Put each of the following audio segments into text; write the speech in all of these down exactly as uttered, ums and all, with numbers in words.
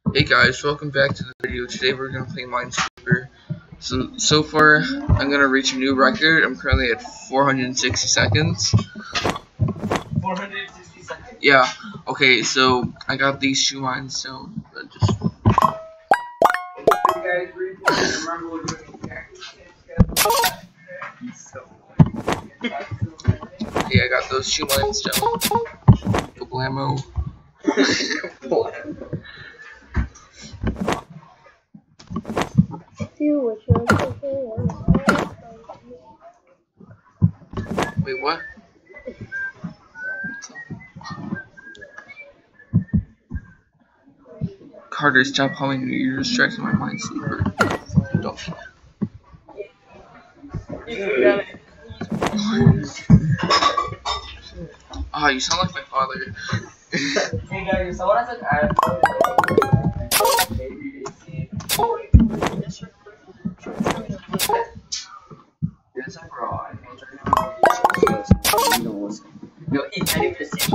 Hey guys, welcome back to the video. Today we're gonna play minesweeper. So so far, I'm gonna reach a new record. I'm currently at four hundred sixty seconds. four hundred sixty seconds. Yeah. Okay. So I got these shoe mines. So uh, just. Okay, I got those shoe mines down. Kablamo. Wait, what? Carter, stop calling me. You're distracting my minesweeper. Don't. Ah, oh, you sound like my father. Hey guys, so what is it? No, it's ninety percent.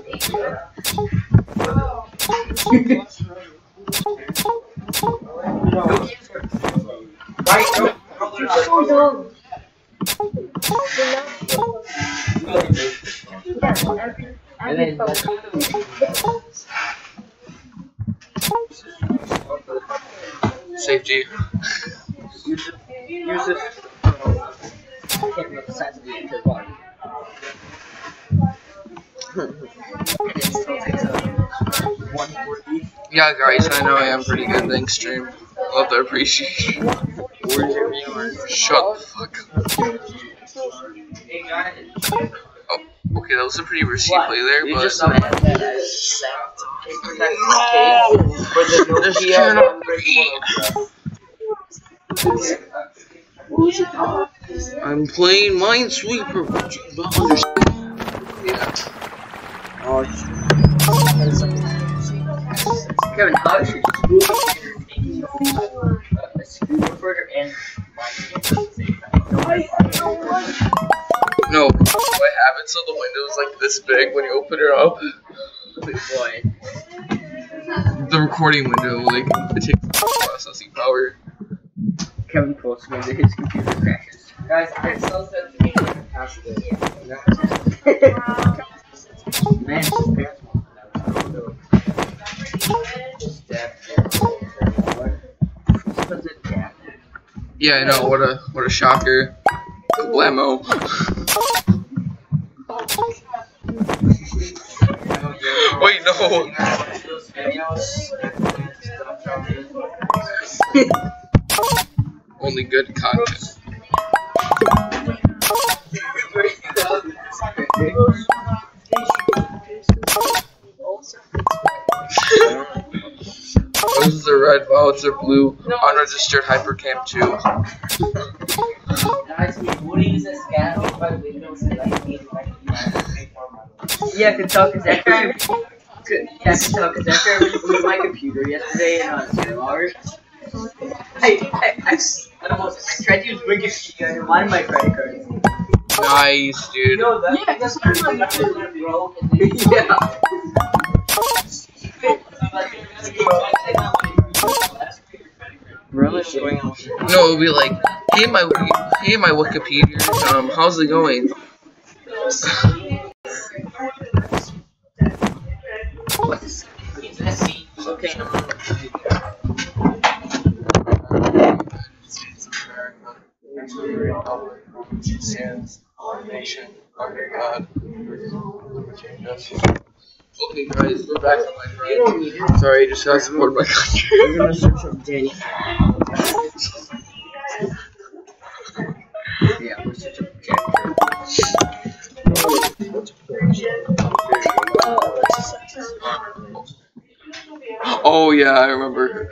Right, no. You're so dumb. And then Safety. use it. Use it. I can't remember the size of the entire body. Yeah, guys, I know I am pretty good. Thanks, stream. Love to appreciate it. Where's your viewers? Shut the fuck up. Oh, okay, that was a pretty risky What? play there, You but. just meant that I sent No! This cannot be. I'm playing minesweeper. Would you not understand? Yeah. Oh, Kevin, how should you taking a screw converter and No, what happens so the window's like this big when you open it up? boy. The recording window, like, it takes processing power. Kevin posts when his computer crashes. Guys, it sells that to me past it. Man, his parents want that. Yeah, I know, what a what a shocker. Blammo. Wait, no. Only good content. Those are red, violets are blue. Unregistered hypercam two. Yeah, I can tell because after I, could, yeah, I can tell because after I rebooted my computer yesterday and on two hours, I, I, I, I, almost, I tried to use Wikipedia and wanted my credit card. Nice, dude. No, that, yeah, that's what I'm like, bro. Yeah. Really? No, it'll be like, hey my, hey my Wikipedia, um, how's it going? Okay. Okay, guys, we're back on my friend. Sorry, I just got supported by country. We're gonna search up Danny. Yeah, we'll search up Jack. Oh yeah, I remember.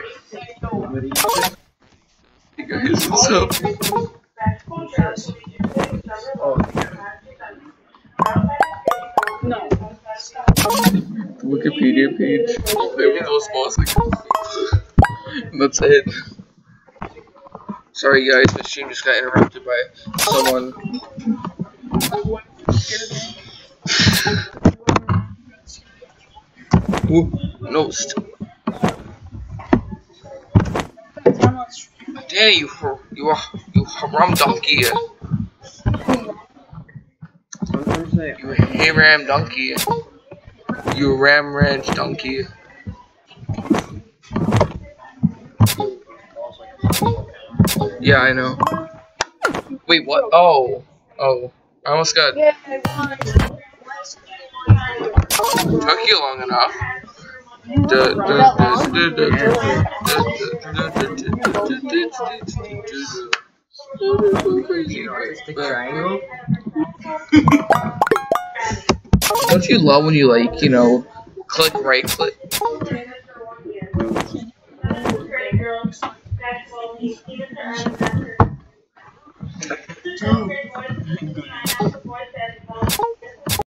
Hey guys, what's up? No. Wikipedia page. Play with those balls like that's it. Sorry guys, the stream just got interrupted by someone. Ooh, no, st Danny, you you you haram donkey. You hey ram donkey. You ram ranch donkey. Yeah, I know. Wait, what? Oh, oh, I almost got. Took you long enough. Triangle. Don't you love when you like, you know, click right click?